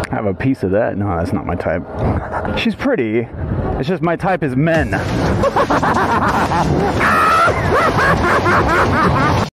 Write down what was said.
Have a piece of that. No, that's not my type. She's pretty. It's just my type is men.